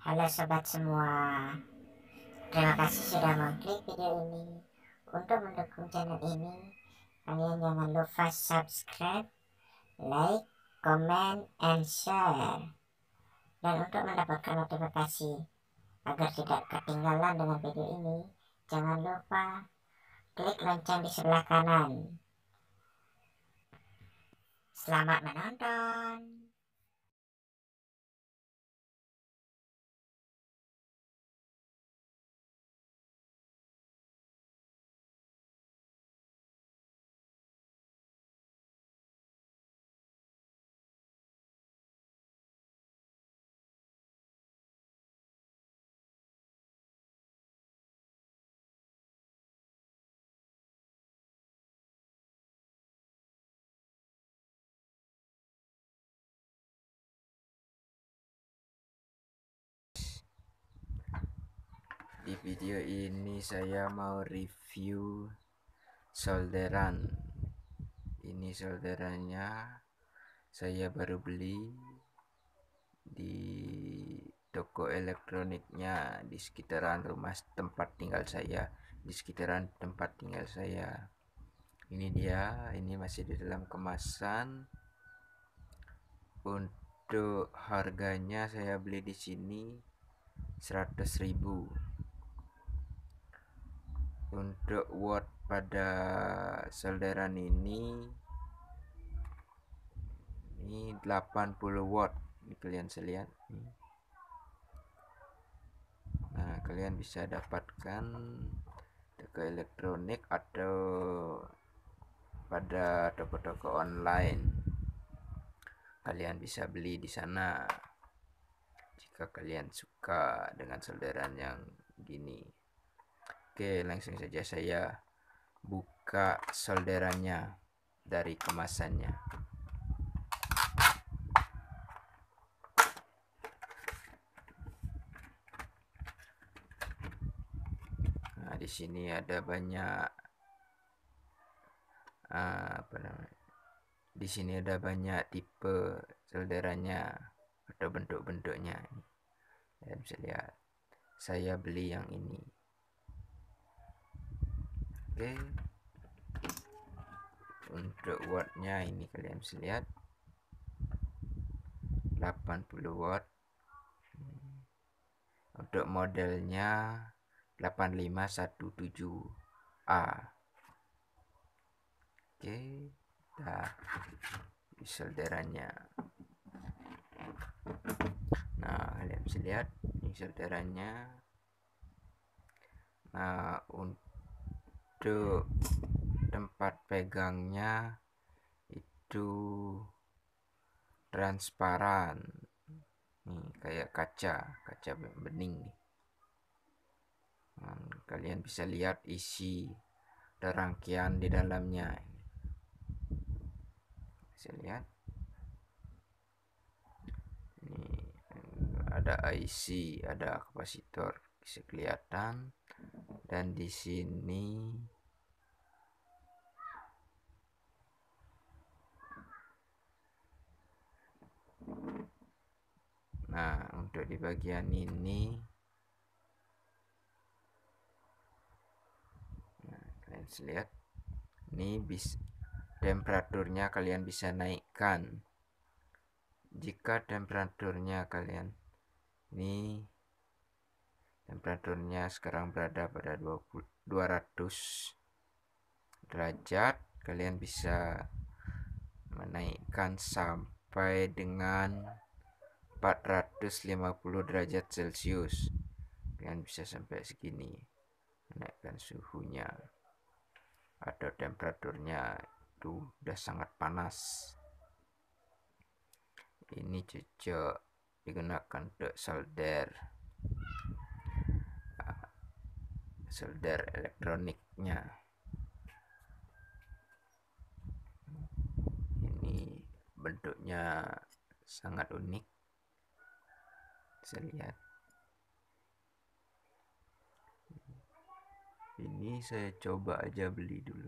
Halo sobat semua, terima kasih sudah mengklik video ini. Untuk mendukung channel ini, kalian jangan lupa subscribe, like, comment, and share. Dan untuk mendapatkan notifikasi agar tidak ketinggalan dengan video ini, jangan lupa klik lonceng di sebelah kanan. Selamat menonton. Di video ini saya mau review solderan. Ini solderannya saya baru beli di toko elektroniknya di sekitaran rumah tempat tinggal saya. Ini dia, ini masih di dalam kemasan. Untuk harganya saya beli di sini 100.000. Untuk watt pada solderan ini 80 watt. Ini kalian bisa lihat. Nah, kalian bisa dapatkan toko elektronik atau pada toko-toko online. Kalian bisa beli di sana jika kalian suka dengan solderan yang gini. Oke, langsung saja saya buka solderannya dari kemasannya. Nah, di sini ada banyak di sini ada banyak tipe solderannya atau bentuk-bentuknya. Kalian bisa lihat. Saya beli yang ini. Oke. Untuk wattnya ini kalian bisa lihat 80 watt. Untuk modelnya 8517A. Oke, nah di solderannya. Nah, kalian bisa lihat ini solderannya. Nah, untuk tempat pegangnya itu transparan. Nih, kayak kaca bening nih. Nah, kalian bisa lihat isi rangkaian di dalamnya. Bisa lihat. Ini ada IC, ada kapasitor bisa kelihatan. Dan di sini nah, untuk di bagian ini kalian bisa lihat ini temperaturnya kalian bisa naikkan jika temperaturnya kalian ini temperaturnya sekarang berada pada 200 derajat, kalian bisa menaikkan sampai dengan 450 derajat Celcius. Kalian bisa sampai segini menaikkan suhunya atau temperaturnya. Itu udah sangat panas. Ini cocok digunakan untuk solder elektroniknya. Ini bentuknya sangat unik, bisa lihat. Ini saya coba aja beli dulu.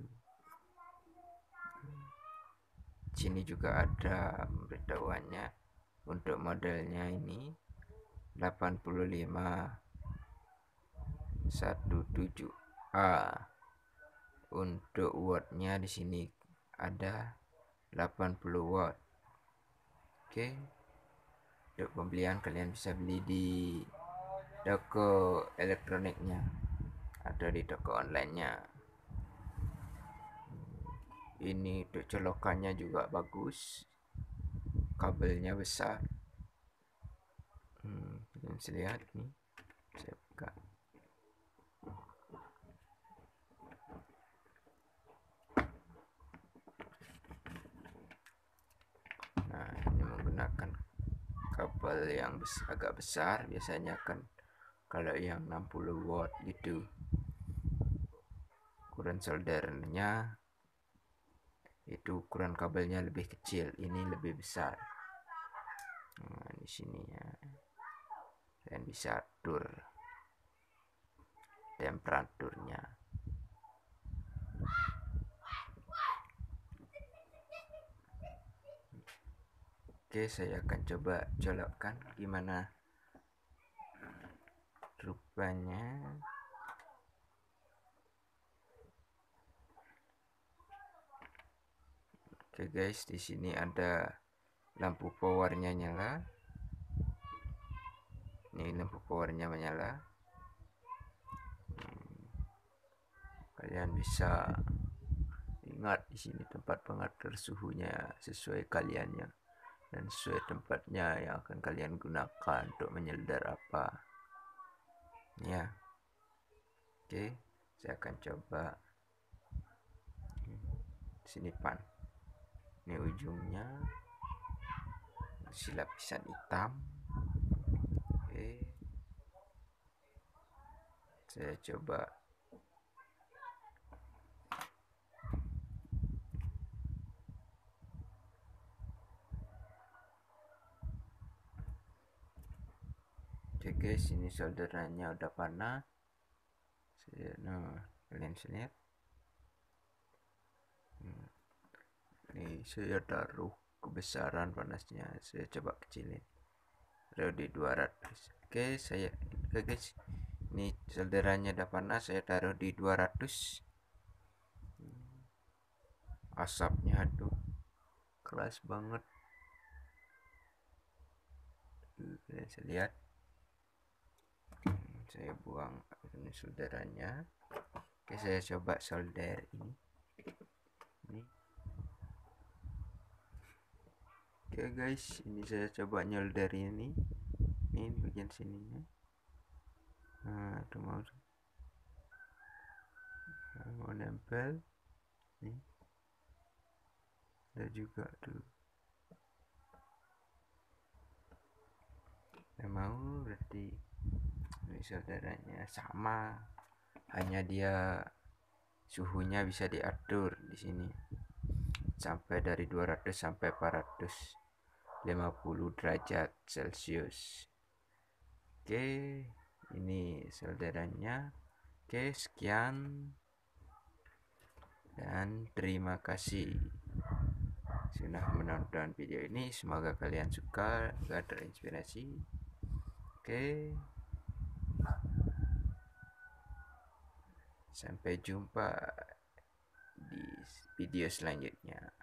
Sini juga ada pemberitahuannya untuk modelnya ini. 8517A. Untuk wattnya di sini ada 80 watt. Oke. Untuk pembelian kalian bisa beli di toko elektroniknya, ada di toko onlinenya. Ini untuk colokannya juga bagus, kabelnya besar. Kalian bisa lihat nih, saya buka. Nah, ini menggunakan kabel yang agak besar, biasanya kan kalau yang 60 watt gitu ukuran soldernya, itu ukuran kabelnya lebih kecil, ini lebih besar. Nah, di sini ya, kalian bisa atur temperaturnya. Oke, saya akan coba colokkan gimana rupanya. Oke guys, di sini ada lampu powernya nyala. Ini lampu powernya menyala. Kalian bisa ingat di sini tempat pengatur suhunya sesuai kaliannya dan sesuai tempatnya yang akan kalian gunakan untuk menyelder apa. Ya. Oke, saya akan coba. Sini pan. Ini ujungnya. Isi lapisan hitam. Oke. Saya coba. Oke guys, ini solderannya udah panas. Nah, kalian bisa lihat. Ini saya taruh kebesaran panasnya, saya coba kecilin. Taruh di 200. Oke guys, ini solderannya udah panas, saya taruh di 200. Asapnya aduh keras banget. Kalian bisa lihat. Saya buang ini solderannya. Oke, saya coba solder ini. Oke guys, ini saya coba nyolder ini bagian sininya. Nah, itu mau nempel nih, ada juga tuh. Nah, mau berarti ini solderannya sama, hanya dia suhunya bisa diatur di sini sampai dari 200 sampai 450 derajat Celcius. Oke, ini solderannya. Oke, sekian dan terima kasih sudah menonton video ini. Semoga kalian suka dan terinspirasi. Oke, sampai jumpa di video selanjutnya.